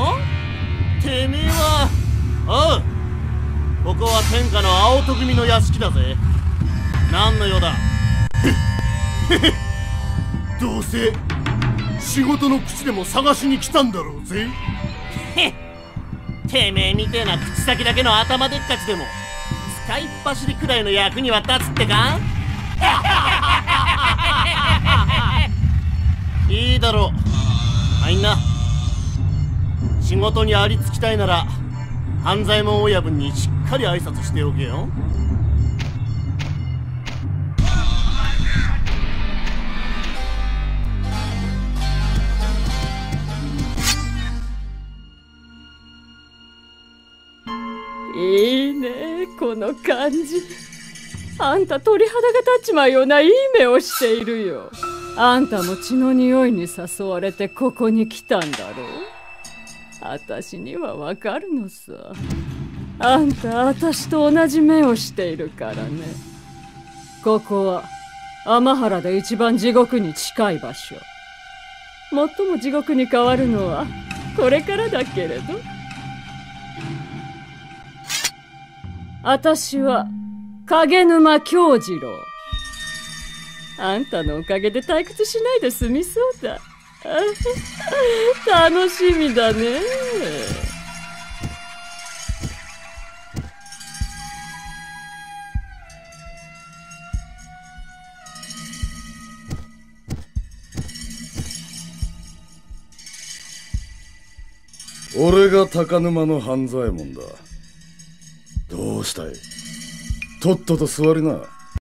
てめえは。おう、ここは天下の青戸組の屋敷だぜ。何の用だ？どうせ仕事の口でも探しに来たんだろうぜ。てめえみてえな口先だけの頭でっかちでも使いっ走りくらいの役には立つってか？いいだろう。みんな仕事にありつきたいなら半左衛門親分にしっかり挨拶しておけよ。 いいね、この感じ。あんた鳥肌が立っちまうようないい目をしているよ。あんたも血の匂いに誘われてここに来たんだろう。あたしにはわかるのさ。あんたあたしと同じ目をしているからね。ここは天原で一番地獄に近い場所。最も地獄に変わるのはこれからだけれど。あたしは影沼京次郎。あんたのおかげで退屈しないで済みそうだ。楽しみだね。 俺が高沼の半左衛門だ。どうしたい？とっとと座りな。